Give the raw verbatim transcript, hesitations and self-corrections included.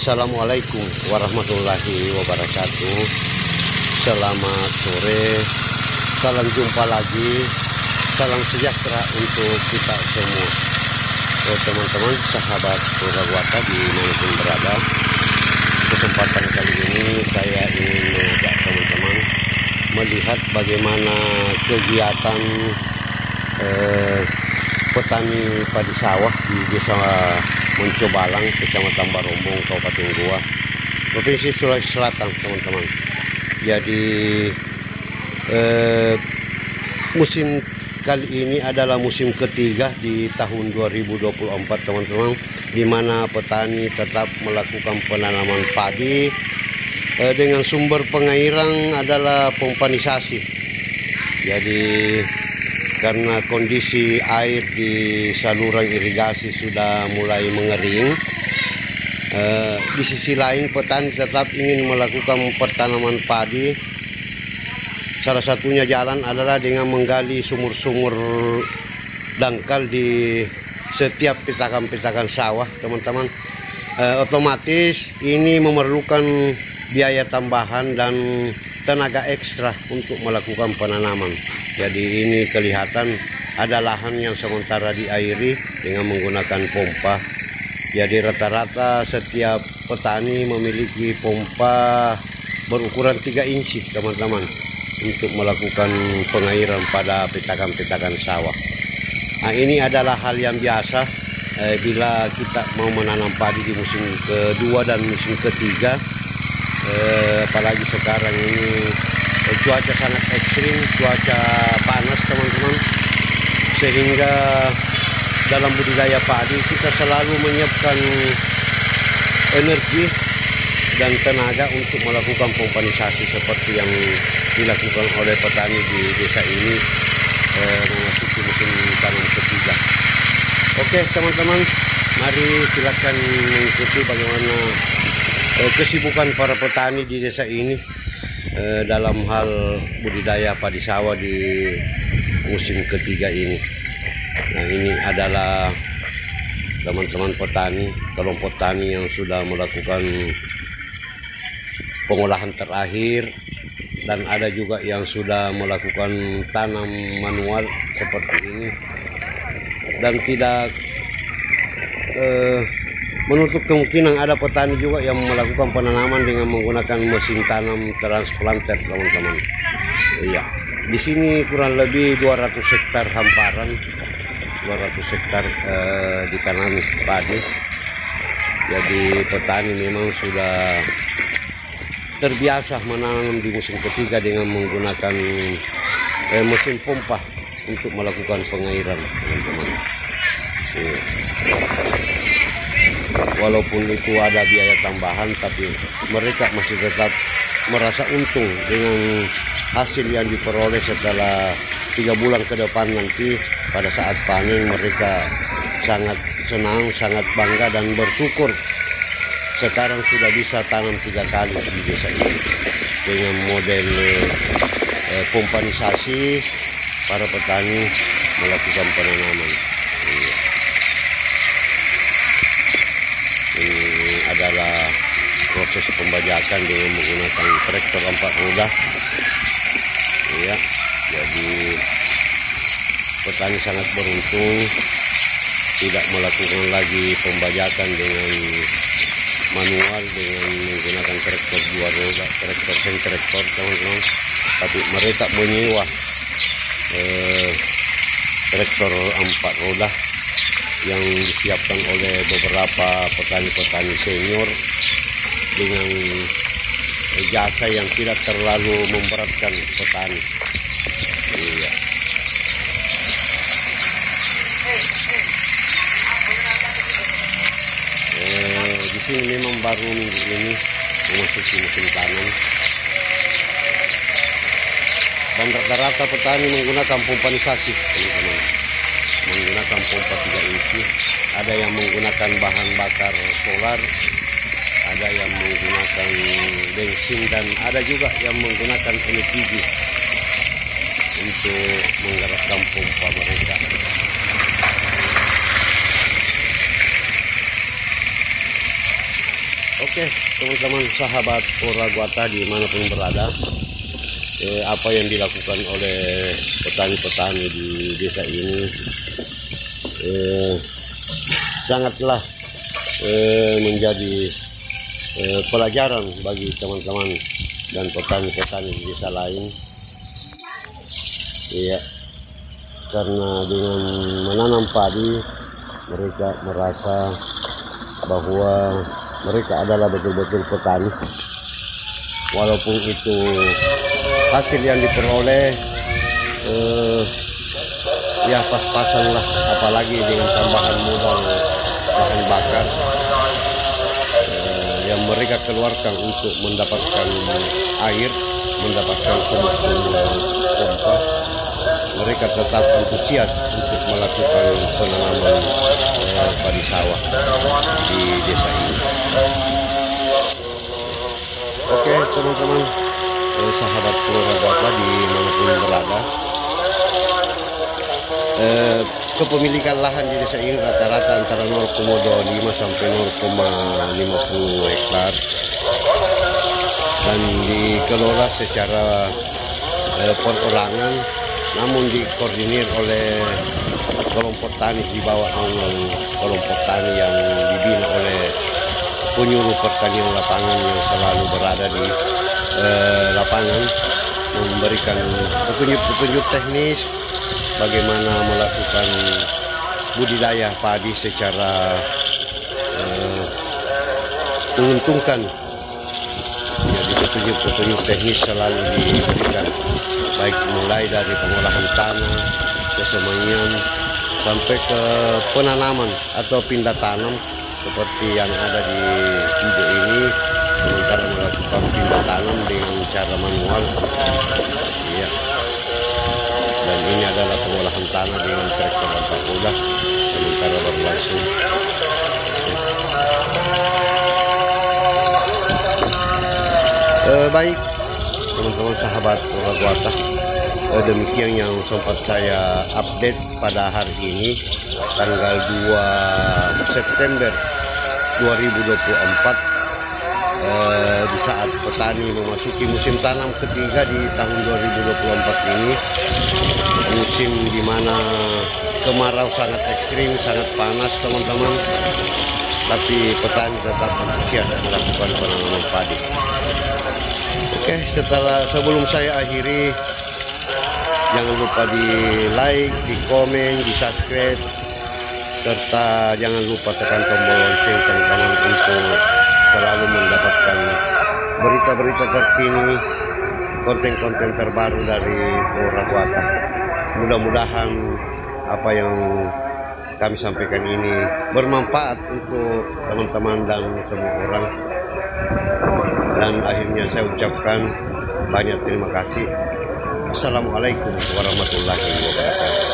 Assalamualaikum warahmatullahi wabarakatuh. Selamat sore, salam jumpa lagi, salam sejahtera untuk kita semua. Oh, teman-teman, sahabat Purwata dimanapun berada, kesempatan kali ini saya ingin mengajak teman-teman melihat bagaimana kegiatan eh, petani padi sawah di desa Moncobalang, Kecamatan Barombong, Kabupaten Goa, Provinsi Sulawesi Selatan, teman-teman. Jadi eh, musim kali ini adalah musim ketiga di tahun dua ribu dua puluh empat, teman-teman, di mana petani tetap melakukan penanaman padi eh, dengan sumber pengairan adalah pompanisasi. Jadi karena kondisi air di saluran irigasi sudah mulai mengering, eh, di sisi lain petani tetap ingin melakukan pertanaman padi. Salah satunya jalan adalah dengan menggali sumur-sumur dangkal di setiap pitakan-pitakan sawah, teman-teman. Eh, otomatis ini memerlukan biaya tambahan dan tenaga ekstra untuk melakukan penanaman. Jadi ini kelihatan ada lahan yang sementara diairi dengan menggunakan pompa. Jadi rata-rata setiap petani memiliki pompa berukuran tiga inci, teman-teman, untuk melakukan pengairan pada pitakan-pitakan sawah. Nah, ini adalah hal yang biasa eh, bila kita mau menanam padi di musim kedua dan musim ketiga. Eh, apalagi sekarang ini eh, cuaca sangat ekstrim, cuaca panas, teman-teman, sehingga dalam budidaya padi kita selalu menyiapkan energi dan tenaga untuk melakukan pompanisasi seperti yang dilakukan oleh petani di desa ini eh, memasuki musim tanam ketiga. Oke, teman-teman, mari silakan mengikuti bagaimana kesibukan para petani di desa ini eh, dalam hal budidaya padi sawah di musim ketiga ini. Nah, ini adalah teman-teman petani, kelompok tani yang sudah melakukan pengolahan terakhir, dan ada juga yang sudah melakukan tanam manual seperti ini, dan tidak eh, menutup kemungkinan ada petani juga yang melakukan penanaman dengan menggunakan mesin tanam transplanter, teman-teman. Iya, di sini kurang lebih dua ratus hektar hamparan, dua ratus hektar eh, ditanami padi. Jadi petani memang sudah terbiasa menanam di musim ketiga dengan menggunakan eh, mesin pompa untuk melakukan pengairan, teman-teman. Iya. Walaupun itu ada biaya tambahan, tapi mereka masih tetap merasa untung dengan hasil yang diperoleh setelah tiga bulan ke depan nanti. Pada saat panen mereka sangat senang, sangat bangga dan bersyukur sekarang sudah bisa tanam tiga kali di desa ini dengan model eh, pompanisasi. Para petani melakukan penanaman. Iya. Ini adalah proses pembajakan dengan menggunakan traktor empat roda. Ya, jadi petani sangat beruntung tidak melakukan lagi pembajakan dengan manual dengan menggunakan traktor dua roda, traktor hand traktor, teman-teman, tapi mereka menyewa eh, traktor empat roda yang disiapkan oleh beberapa petani-petani senior dengan jasa yang tidak terlalu memberatkan petani. Iya. Eh, di sini memang baru minggu ini memasuki musim tanam, dan rata-rata petani menggunakan pompanisasi, teman-teman, menggunakan pompa tiga inci. Ada yang menggunakan bahan bakar solar, ada yang menggunakan bensin, dan ada juga yang menggunakan L P G untuk menggerakkan pompa mereka. Oke teman-teman sahabat Oraguata dimanapun berada, eh, apa yang dilakukan oleh petani-petani di desa ini eh, sangatlah eh, menjadi eh, pelajaran bagi teman-teman dan petani-petani di desa lain. Iya, karena dengan menanam padi mereka merasa bahwa mereka adalah betul-betul petani, walaupun itu hasil yang diperoleh eh, ya pas-pasan lah, apalagi dengan tambahan modal bahan bakar eh, yang mereka keluarkan untuk mendapatkan air, mendapatkan sumur-sumur pompa. Mereka tetap antusias untuk melakukan penanaman eh, padi sawah di desa ini. Oke teman-teman eh, sahabat Oraguata dimanapun berada, eh, kepemilikan lahan di desa ini rata-rata antara nol koma dua puluh lima sampai nol koma lima puluh hektar dan dikelola secara eh, perorangan, namun dikoordinir oleh kelompok tani di bawah naungan kelompok tani yang dibina oleh penyuluh pertanian lapangan yang selalu berada di eh, lapangan, memberikan petunjuk-petunjuk teknis bagaimana melakukan budidaya padi secara eh, menguntungkan. Jadi petunjuk-petunjuk teknis selalu diberikan, baik mulai dari pengolahan tanah, kesemaian, sampai ke penanaman atau pindah tanam seperti yang ada di video ini. Sementara melakukan pindah tanam dengan cara manual, iya. Dan ini adalah pengolahan tanah dengan traktor atau kuda sementara berlangsung. Eh, baik teman-teman sahabat Oraguata, eh, demikian yang sempat saya update pada hari ini tanggal dua September dua ribu dua puluh empat, eh, di saat petani memasuki musim tanam ketiga di tahun dua ribu dua puluh empat ini, musim dimana kemarau sangat ekstrim, sangat panas teman-teman, tapi petani tetap antusias melakukan penanaman padi. Oke, setelah sebelum saya akhiri, jangan lupa di like, di komen, di subscribe, serta jangan lupa tekan tombol lonceng teman-teman untuk selalu mendapatkan berita-berita terkini, konten-konten terbaru dari Oraguata. Mudah-mudahan apa yang kami sampaikan ini bermanfaat untuk teman-teman dan semua orang. Dan akhirnya saya ucapkan banyak terima kasih. Assalamualaikum warahmatullahi wabarakatuh.